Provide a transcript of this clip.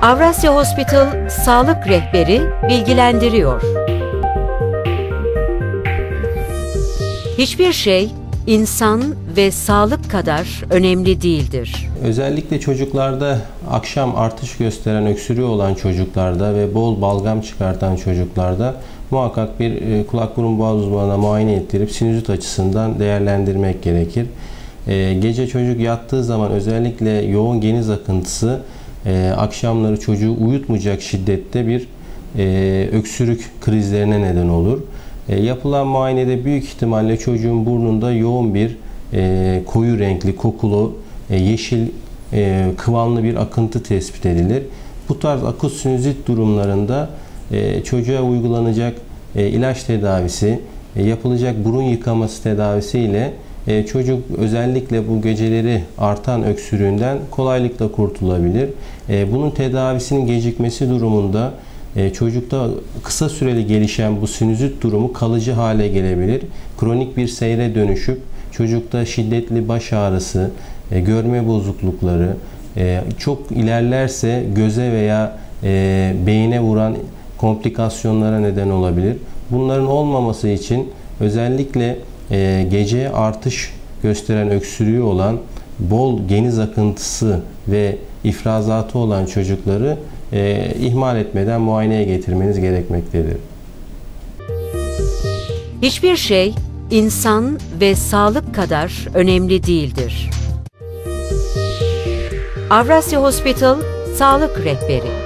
Avrasya Hospital Sağlık Rehberi bilgilendiriyor. Hiçbir şey insan ve sağlık kadar önemli değildir. Özellikle çocuklarda akşam artış gösteren öksürüğü olan çocuklarda ve bol balgam çıkartan çocuklarda muhakkak bir kulak burun boğaz uzmanına muayene ettirip sinüzit açısından değerlendirmek gerekir. Gece çocuk yattığı zaman özellikle yoğun geniz akıntısı akşamları çocuğu uyutmayacak şiddette bir öksürük krizlerine neden olur. Yapılan muayenede büyük ihtimalle çocuğun burnunda yoğun bir koyu renkli, kokulu, yeşil kıvamlı bir akıntı tespit edilir. Bu tarz akut sinüzit durumlarında çocuğa uygulanacak ilaç tedavisi, yapılacak burun yıkaması tedavisi ile çocuk özellikle bu geceleri artan öksürüğünden kolaylıkla kurtulabilir. Bunun tedavisinin gecikmesi durumunda çocukta kısa süreli gelişen bu sinüzit durumu kalıcı hale gelebilir. Kronik bir seyre dönüşüp çocukta şiddetli baş ağrısı, görme bozuklukları, çok ilerlerse göze veya beyine vuran komplikasyonlara neden olabilir. Bunların olmaması için özellikle gece artış gösteren öksürüğü olan, bol geniz akıntısı ve ifrazatı olan çocukları ihmal etmeden muayeneye getirmeniz gerekmektedir. Hiçbir şey insan ve sağlık kadar önemli değildir. Avrasya Hospital Sağlık Rehberi